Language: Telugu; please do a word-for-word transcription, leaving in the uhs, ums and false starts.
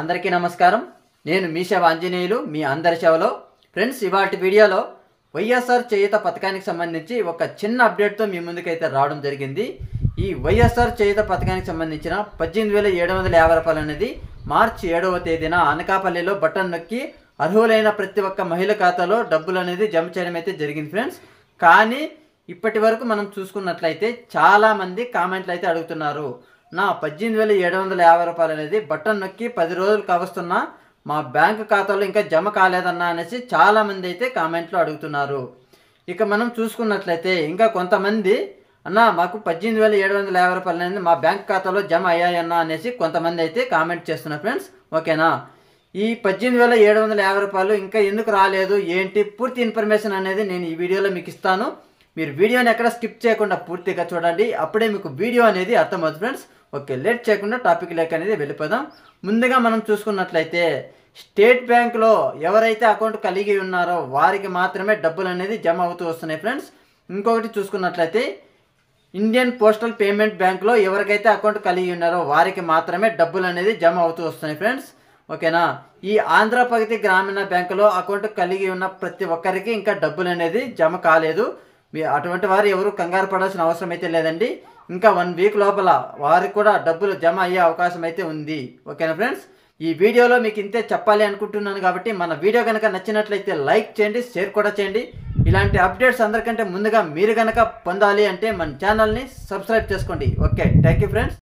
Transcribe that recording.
అందరికీ నమస్కారం. నేను మీ సేవ ఆంజనేయులు, మీ అందరి సేవలో. ఫ్రెండ్స్, ఇవాటి వీడియోలో వైఎస్ఆర్ చేయూత పథకానికి సంబంధించి ఒక చిన్న అప్డేట్తో మీ ముందుకైతే రావడం జరిగింది. ఈ వైఎస్ఆర్ చేయూత పథకానికి సంబంధించిన పద్దెనిమిది వేల ఏడు వందల యాభై రూపాయలు అనేది మార్చి ఏడవ తేదీన అనకాపల్లిలో బటన్ నొక్కి అర్హులైన ప్రతి ఒక్క మహిళ ఖాతాలో డబ్బులు అనేది జమ చేయడం అయితే జరిగింది ఫ్రెండ్స్. కానీ ఇప్పటి వరకు మనం చూసుకున్నట్లయితే చాలామంది కామెంట్లు అయితే అడుగుతున్నారు, నా పద్దెనిమిది వేల ఏడు వందల యాభై రూపాయలు అనేది బటన్ నొక్కి పది రోజులు కావస్తున్నా మా బ్యాంకు ఖాతాలో ఇంకా జమ కాలేదన్నా అనేసి చాలామంది అయితే కామెంట్లో అడుగుతున్నారు. ఇక మనం చూసుకున్నట్లయితే ఇంకా కొంతమంది అన్న మాకు పద్దెనిమిది వేల ఏడు వందల యాభై రూపాయలు అనేది మా బ్యాంక్ ఖాతాలో జమ అయ్యాయన్నా అనేసి కొంతమంది అయితే కామెంట్ చేస్తున్నారు ఫ్రెండ్స్. ఓకేనా, ఈ పద్దెనిమిది వేల ఏడు వందల యాభై రూపాయలు ఇంకా ఎందుకు రాలేదు ఏంటి పూర్తి ఇన్ఫర్మేషన్ అనేది నేను ఈ వీడియోలో మీకు ఇస్తాను. మీరు వీడియోని ఎక్కడ స్కిప్ చేయకుండా పూర్తిగా చూడండి, అప్పుడే మీకు వీడియో అనేది అర్థమవుతుంది ఫ్రెండ్స్. ఓకే, లేట్ చేయకుండా టాపిక్ లేక అనేది వెళ్ళిపోదాం. ముందుగా మనం చూసుకున్నట్లయితే స్టేట్ బ్యాంకులో ఎవరైతే అకౌంట్ కలిగి ఉన్నారో వారికి మాత్రమే డబ్బులు అనేది జమ అవుతూ వస్తున్నాయి ఫ్రెండ్స్. ఇంకొకటి చూసుకున్నట్లయితే ఇండియన్ పోస్టల్ పేమెంట్ బ్యాంక్లో ఎవరికైతే అకౌంట్ కలిగి ఉన్నారో వారికి మాత్రమే డబ్బులు అనేది జమ అవుతూ వస్తున్నాయి ఫ్రెండ్స్. ఓకేనా, ఈ ఆంధ్రప్రగతి గ్రామీణ బ్యాంకులో అకౌంట్ కలిగి ఉన్న ప్రతి ఒక్కరికి ఇంకా డబ్బులు అనేది జమ కాలేదు. మీ అటువంటి వారు ఎవరు కంగారు పడాల్సిన అవసరం అయితే లేదండి. ఇంకా వన్ వీక్ లోపల వారికి కూడా డబ్బులు జమ అయ్యే అవకాశం అయితే ఉంది. ఓకేనా ఫ్రెండ్స్, ఈ వీడియోలో మీకు ఇంతే చెప్పాలి అనుకుంటున్నాను కాబట్టి మన వీడియో కనుక నచ్చినట్లయితే లైక్ చేయండి, షేర్ కూడా చేయండి. ఇలాంటి అప్డేట్స్ అందరికంటే ముందుగా మీరు కనుక పొందాలి అంటే మన ఛానల్ని సబ్స్క్రైబ్ చేసుకోండి. Okay, thank you friends.